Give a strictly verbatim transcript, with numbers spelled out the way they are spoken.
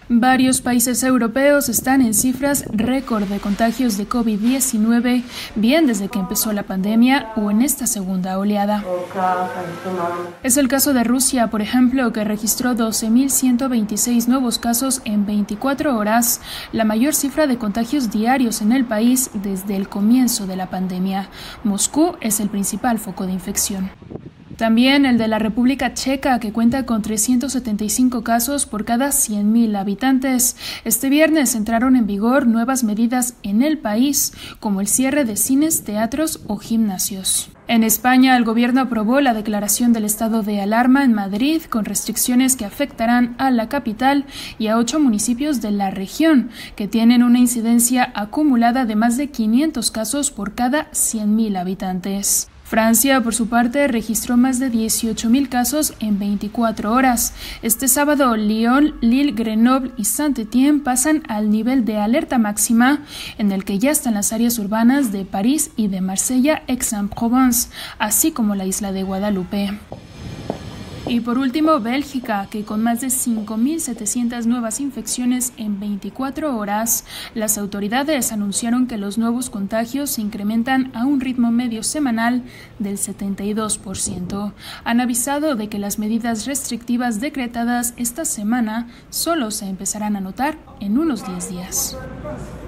Varios países europeos están en cifras récord de contagios de COVID diecinueve, bien desde que empezó la pandemia o en esta segunda oleada. Es el caso de Rusia, por ejemplo, que registró doce mil ciento veintiséis nuevos casos en veinticuatro horas, la mayor cifra de contagios diarios en el país desde el comienzo de la pandemia. Moscú es el principal foco de infección. También el de la República Checa, que cuenta con trescientos setenta y cinco casos por cada cien mil habitantes. Este viernes entraron en vigor nuevas medidas en el país, como el cierre de cines, teatros o gimnasios. En España, el gobierno aprobó la declaración del estado de alarma en Madrid, con restricciones que afectarán a la capital y a ocho municipios de la región, que tienen una incidencia acumulada de más de quinientos casos por cada cien mil habitantes. Francia, por su parte, registró más de dieciocho mil casos en veinticuatro horas. Este sábado, Lyon, Lille, Grenoble y Saint-Étienne pasan al nivel de alerta máxima, en el que ya están las áreas urbanas de París y de Marsella, Aix-en-Provence, así como la isla de Guadalupe. Y por último, Bélgica, que con más de cinco mil setecientas nuevas infecciones en veinticuatro horas, las autoridades anunciaron que los nuevos contagios se incrementan a un ritmo medio semanal del setenta y dos por ciento. Han avisado de que las medidas restrictivas decretadas esta semana solo se empezarán a notar en unos diez días.